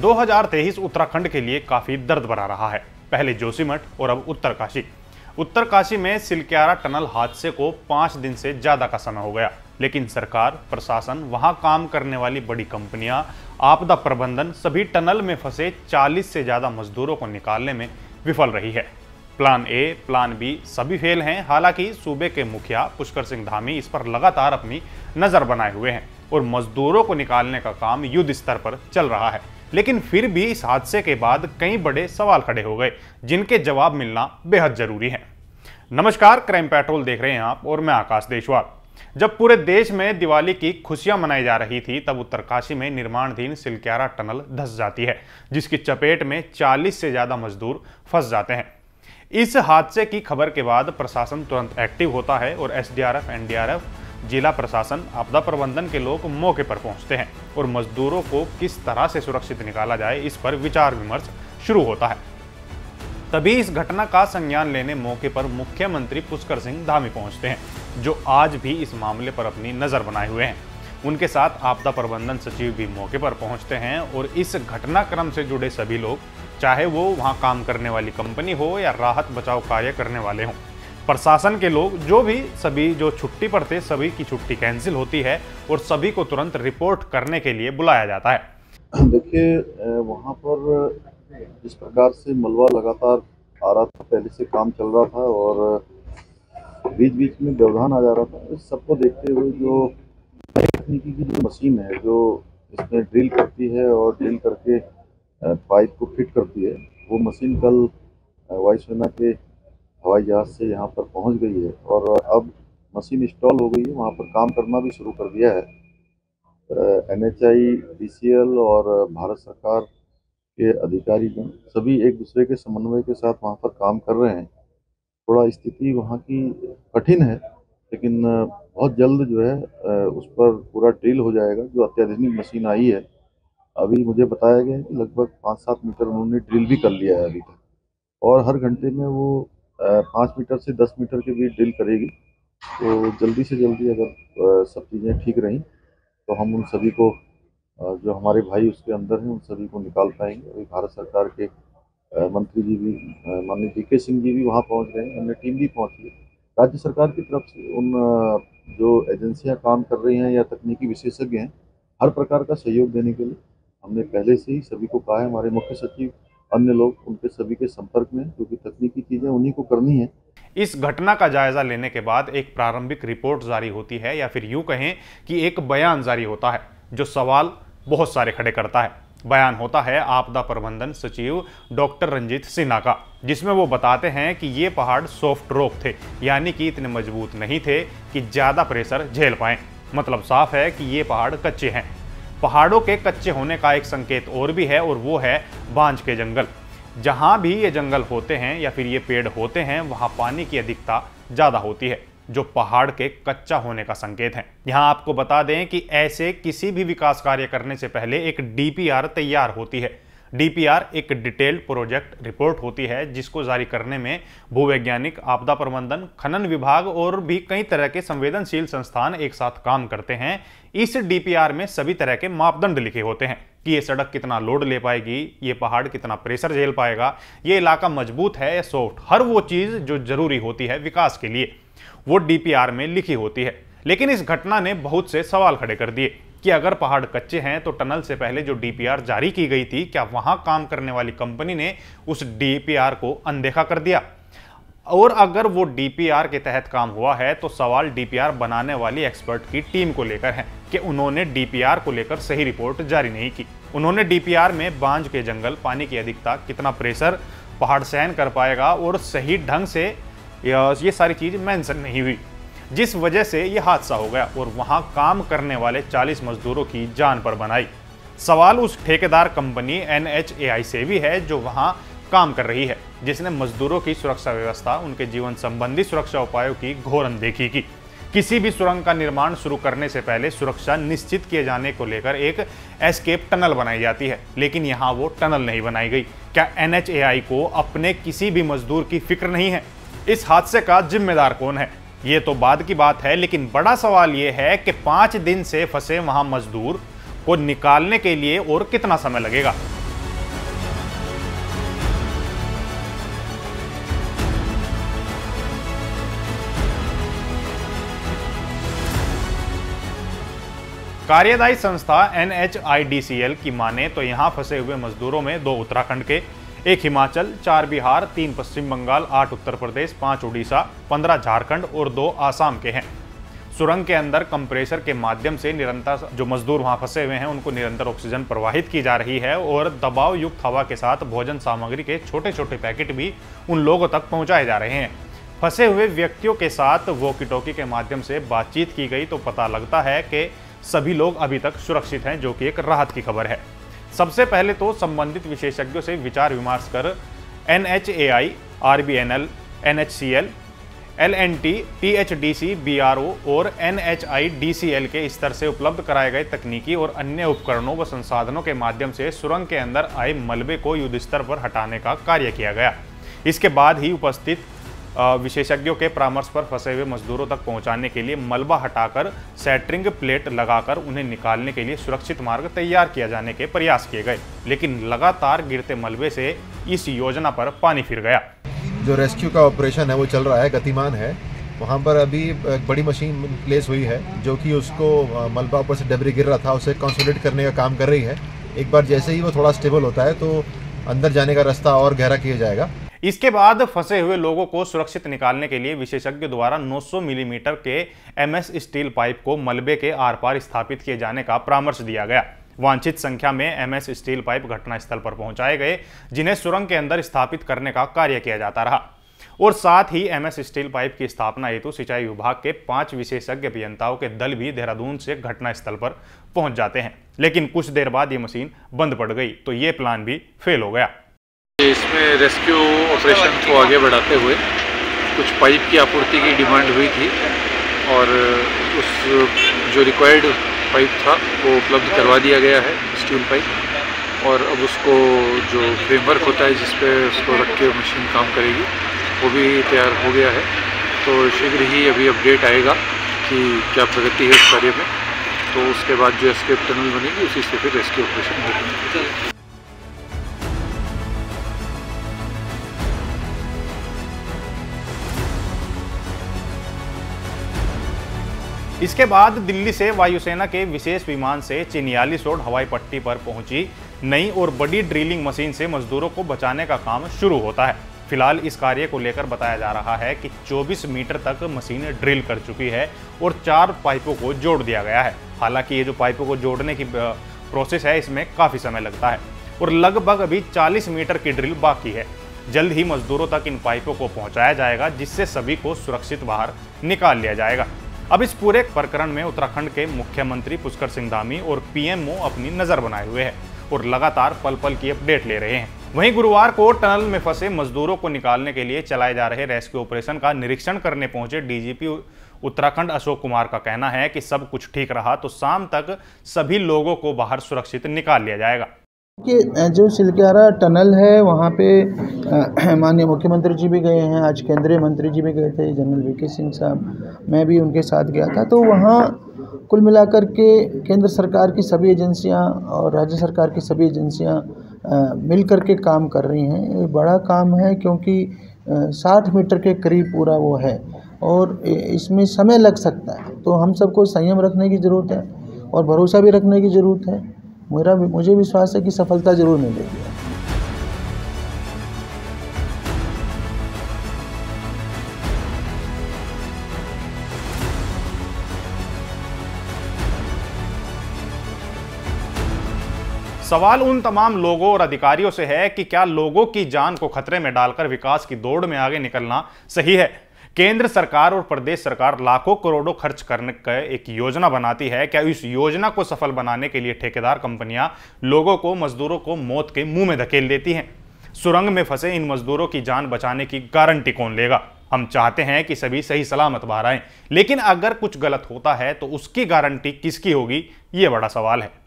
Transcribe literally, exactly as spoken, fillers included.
दो हज़ार तेईस उत्तराखंड के लिए काफी दर्द भरा रहा है। पहले जोशीमठ और अब उत्तरकाशी। उत्तरकाशी में सिलक्यारा टनल हादसे को पांच दिन से ज्यादा का समय हो गया, लेकिन सरकार, प्रशासन, वहां काम करने वाली बड़ी कंपनियां, आपदा प्रबंधन सभी टनल में फंसे चालीस से ज्यादा मजदूरों को निकालने में विफल रही है। प्लान ए, प्लान बी सभी फेल हैं। हालांकि सूबे के मुखिया पुष्कर सिंह धामी इस पर लगातार अपनी नजर बनाए हुए हैं और मजदूरों को निकालने का काम युद्ध स्तर पर चल रहा है। लेकिन फिर भी इस हादसे के बाद कई बड़े सवाल खड़े हो गए, जिनके जवाब मिलना बेहद जरूरी है। नमस्कार, क्राइम पेट्रोल देख रहे हैं आप और मैं आकाश देशवाल। जब पूरे देश में दिवाली की खुशियां मनाई जा रही थी, तब उत्तरकाशी में निर्माणाधीन सिलक्यारा टनल धंस जाती है, जिसकी चपेट में चालीस से ज्यादा मजदूर फंस जाते हैं। इस हादसे की खबर के बाद प्रशासन तुरंत एक्टिव होता है और S D R F, N D R F, जिला प्रशासन, आपदा प्रबंधन के लोग मौके पर पहुंचते हैं और मजदूरों को किस तरह से सुरक्षित निकाला जाए, इस पर विचार विमर्श शुरू होता है। तभी इस घटना का संज्ञान लेने मौके पर मुख्यमंत्री पुष्कर सिंह धामी पहुंचते हैं, जो आज भी इस मामले पर अपनी नजर बनाए हुए हैं। उनके साथ आपदा प्रबंधन सचिव भी मौके पर पहुंचते हैं और इस घटनाक्रम से जुड़े सभी लोग, चाहे वो वहां काम करने वाली कंपनी हो या राहत बचाव कार्य करने वाले हों, प्रशासन के लोग, जो भी सभी जो छुट्टी पर थे, सभी की छुट्टी कैंसिल होती है और सभी को तुरंत रिपोर्ट करने के लिए बुलाया जाता है। देखिए, वहाँ पर जिस प्रकार से मलबा लगातार आ रहा था, पहले से काम चल रहा था और बीच बीच में व्यवधान आ जा रहा था। इस सबको देखते हुए जो तकनीकी की जो मशीन है, जो इसमें ड्रिल करती है और ड्रिल करके पाइप को फिट करती है, वो मशीन कल वायुसेना के हवाई जहाज से यहाँ पर पहुँच गई है और अब मशीन इंस्टॉल हो गई है, वहाँ पर काम करना भी शुरू कर दिया है। N H I, D C L और भारत सरकार के अधिकारी सभी एक दूसरे के समन्वय के साथ वहाँ पर काम कर रहे हैं। थोड़ा स्थिति वहाँ की कठिन है, लेकिन बहुत जल्द जो है उस पर पूरा ड्रिल हो जाएगा। जो अत्याधुनिक मशीन आई है, अभी मुझे बताया गया है कि लगभग पाँच सात मीटर उन्होंने ड्रिल भी कर लिया है अभी तक, और हर घंटे में वो पाँच मीटर से दस मीटर के बीच ड्रिल करेगी। तो जल्दी से जल्दी अगर सब चीज़ें ठीक रहीं तो हम उन सभी को, जो हमारे भाई उसके अंदर हैं, उन सभी को निकाल पाएंगे। अभी भारत सरकार के मंत्री जी भी, माननीय डी के सिंह जी भी वहाँ पहुँच गए हैं, अन्य टीम भी पहुँची है। राज्य सरकार की तरफ से उन जो एजेंसियाँ काम कर रही हैं या तकनीकी विशेषज्ञ हैं, हर प्रकार का सहयोग देने के लिए हमने पहले से ही सभी को कहा है। हमारे मुख्य सचिव, अन्य लोग उनके सभी के संपर्क में, क्योंकि तकनीकी चीजें उन्हीं को करनी है। इस घटना का जायजा लेने के बाद एक प्रारंभिक रिपोर्ट जारी होती है, या फिर यूं कहें कि एक बयान जारी होता है, जो सवाल बहुत सारे खड़े करता है। बयान होता है आपदा प्रबंधन सचिव डॉक्टर रंजीत सिन्हा का, जिसमें वो बताते हैं कि ये पहाड़ सॉफ्ट रॉक थे, यानी कि इतने मजबूत नहीं थे कि ज्यादा प्रेशर झेल पाएं। मतलब साफ है कि ये पहाड़ कच्चे हैं। पहाड़ों के कच्चे होने का एक संकेत और भी है, और वो है बांझ के जंगल। जहां भी ये जंगल होते हैं या फिर ये पेड़ होते हैं, वहां पानी की अधिकता ज्यादा होती है, जो पहाड़ के कच्चा होने का संकेत है। यहां आपको बता दें कि ऐसे किसी भी विकास कार्य करने से पहले एक डी पी आर तैयार होती है। डी पी आर एक डिटेल्ड प्रोजेक्ट रिपोर्ट होती है, जिसको जारी करने में भूवैज्ञानिक, आपदा प्रबंधन, खनन विभाग और भी कई तरह के संवेदनशील संस्थान एक साथ काम करते हैं। इस डी पी आर में सभी तरह के मापदंड लिखे होते हैं कि ये सड़क कितना लोड ले पाएगी, ये पहाड़ कितना प्रेशर झेल पाएगा, ये इलाका मजबूत है या सॉफ्ट। हर वो चीज जो जरूरी होती है विकास के लिए, वो डी पी आर में लिखी होती है। लेकिन इस घटना ने बहुत से सवाल खड़े कर दिए कि अगर पहाड़ कच्चे हैं तो टनल से पहले जो डी पी आर जारी की गई थी, क्या वहां काम करने वाली कंपनी ने उस डी पी आर को अनदेखा कर दिया? और अगर वो डी पी आर के तहत काम हुआ है, तो सवाल डी पी आर बनाने वाली एक्सपर्ट की टीम को लेकर है कि उन्होंने डी पी आर को लेकर सही रिपोर्ट जारी नहीं की। उन्होंने डी पी आर में बांझ के जंगल, पानी की अधिकता, कितना प्रेशर पहाड़ सहन कर पाएगा और सही ढंग से ये सारी चीज मेंशन नहीं हुई, जिस वजह से ये हादसा हो गया और वहां काम करने वाले चालीस मजदूरों की जान पर बनाई। सवाल उस ठेकेदार company N H A I से भी है, जो वहां काम कर रही है, जिसने मजदूरों की सुरक्षा व्यवस्था, उनके जीवन संबंधी सुरक्षा उपायों की घोर अनदेखी की। किसी भी सुरंग का निर्माण शुरू करने से पहले सुरक्षा निश्चित किए जाने को लेकर एक एस्केप टनल बनाई जाती है, लेकिन यहाँ वो टनल नहीं बनाई गई। क्या एन एच ए आई को अपने किसी भी मजदूर की फिक्र नहीं है? इस हादसे का जिम्मेदार कौन है? ये तो बाद की बात है, लेकिन बड़ा सवाल ये है कि पांच दिन से फंसे वहां मजदूर को निकालने के लिए और कितना समय लगेगा। कार्यदायी संस्था N H I D C L की माने तो यहां फंसे हुए मजदूरों में दो उत्तराखंड के, एक हिमाचल, चार बिहार, तीन पश्चिम बंगाल, आठ उत्तर प्रदेश, पांच उड़ीसा, पंद्रह झारखंड और दो आसाम के हैं। सुरंग के अंदर कंप्रेसर के माध्यम से निरंतर जो मजदूर वहां फंसे हुए हैं उनको निरंतर ऑक्सीजन प्रवाहित की जा रही है और दबाव युक्त हवा के साथ भोजन सामग्री के छोटे छोटे पैकेट भी उन लोगों तक पहुंचाए जा रहे हैं। फंसे हुए व्यक्तियों के साथ वॉकी टॉकी के माध्यम से बातचीत की गई तो पता लगता है कि सभी लोग अभी तक सुरक्षित हैं, जो कि एक राहत की खबर है। सबसे पहले तो संबंधित विशेषज्ञों से विचार विमर्श कर N H A I, R B N L, N H C L, L N T, T H D C, B R O और N H I D C L के स्तर से उपलब्ध कराए गए तकनीकी और अन्य उपकरणों व संसाधनों के माध्यम से सुरंग के अंदर आए मलबे को युद्ध स्तर पर हटाने का कार्य किया गया। इसके बाद ही उपस्थित विशेषज्ञों के परामर्श पर फंसे हुए मजदूरों तक पहुंचाने के लिए मलबा हटाकर सेटरिंग प्लेट लगाकर उन्हें निकालने के लिए सुरक्षित मार्ग तैयार किया जाने के प्रयास किए गए, लेकिन लगातार गिरते मलबे से इस योजना पर पानी फिर गया। जो रेस्क्यू का ऑपरेशन है वो चल रहा है, गतिमान है। वहाँ पर अभी एक बड़ी मशीन प्लेस हुई है जो कि उसको मलबा ऊपर से डेब्री गिर रहा था उसे कंसोलिडेट करने का काम कर रही है। एक बार जैसे ही वो थोड़ा स्टेबल होता है तो अंदर जाने का रास्ता और गहरा किया जाएगा। इसके बाद फंसे हुए लोगों को सुरक्षित निकालने के लिए विशेषज्ञ द्वारा नौ सौ मिलीमीटर के एम एस स्टील पाइप को मलबे के आर पार स्थापित किए जाने का परामर्श दिया गया। वांछित संख्या में एम एस स्टील पाइप घटनास्थल पर पहुंचाए गए, जिन्हें सुरंग के अंदर स्थापित करने का कार्य किया जाता रहा और साथ ही एम एस स्टील पाइप की स्थापना हेतु सिंचाई विभाग के पांच विशेषज्ञ अभियंताओं के दल भी देहरादून से घटनास्थल पर पहुंच जाते हैं। लेकिन कुछ देर बाद ये मशीन बंद पड़ गई तो ये प्लान भी फेल हो गया। इसमें रेस्क्यू ऑपरेशन को आगे बढ़ाते हुए कुछ पाइप की आपूर्ति की डिमांड हुई थी और उस जो रिक्वायर्ड पाइप था वो उपलब्ध करवा दिया गया है, स्टील पाइप। और अब उसको जो फ्रेमवर्क होता है जिस पे उसको रख के मशीन काम करेगी वो भी तैयार हो गया है। तो शीघ्र ही अभी अपडेट आएगा कि क्या प्रगति है इस कार्य में। तो उसके बाद जो एस्केप टनल बनेगी उसी से फिर रेस्क्यू ऑपरेशन होगा। इसके बाद दिल्ली से वायुसेना के विशेष विमान से चिन्यालीस रोड हवाई पट्टी पर पहुंची नई और बड़ी ड्रिलिंग मशीन से मजदूरों को बचाने का काम शुरू होता है। फिलहाल इस कार्य को लेकर बताया जा रहा है कि चौबीस मीटर तक मशीन ड्रिल कर चुकी है और चार पाइपों को जोड़ दिया गया है। हालांकि ये जो पाइपों को जोड़ने की प्रोसेस है इसमें काफ़ी समय लगता है और लगभग अभी चालीस मीटर की ड्रिल बाकी है। जल्द ही मजदूरों तक इन पाइपों को पहुँचाया जाएगा, जिससे सभी को सुरक्षित बाहर निकाल लिया जाएगा। अब इस पूरे प्रकरण में उत्तराखंड के मुख्यमंत्री पुष्कर सिंह धामी और पी एम ओ अपनी नजर बनाए हुए हैं और लगातार पल पल की अपडेट ले रहे हैं। वहीं गुरुवार को टनल में फंसे मजदूरों को निकालने के लिए चलाए जा रहे रेस्क्यू ऑपरेशन का निरीक्षण करने पहुंचे D G P Uttarakhand Ashok Kumar का कहना है कि सब कुछ ठीक रहा तो शाम तक सभी लोगों को बाहर सुरक्षित निकाल लिया जाएगा। कि जो सिलक्यारा टनल है वहाँ पे माननीय मुख्यमंत्री जी भी गए हैं, आज केंद्रीय मंत्री जी भी गए थे, जनरल वी के सिंह साहब, मैं भी उनके साथ गया था। तो वहाँ कुल मिलाकर के केंद्र सरकार की सभी एजेंसियाँ और राज्य सरकार की सभी एजेंसियाँ मिल कर के काम कर रही हैं। ये बड़ा काम है क्योंकि साठ मीटर के करीब पूरा वो है और इसमें समय लग सकता है। तो हम सबको संयम रखने की ज़रूरत है और भरोसा भी रखने की ज़रूरत है। मेरा मुझे विश्वास है कि सफलता जरूर मिलेगी। सवाल उन तमाम लोगों और अधिकारियों से है कि क्या लोगों की जान को खतरे में डालकर विकास की दौड़ में आगे निकलना सही है। केंद्र सरकार और प्रदेश सरकार लाखों करोड़ों खर्च करने का एक योजना बनाती है। क्या इस योजना को सफल बनाने के लिए ठेकेदार कंपनियां लोगों को, मजदूरों को मौत के मुंह में धकेल देती हैं? सुरंग में फंसे इन मजदूरों की जान बचाने की गारंटी कौन लेगा? हम चाहते हैं कि सभी सही सलामत बाहर आएं, लेकिन अगर कुछ गलत होता है तो उसकी गारंटी किसकी होगी, ये बड़ा सवाल है।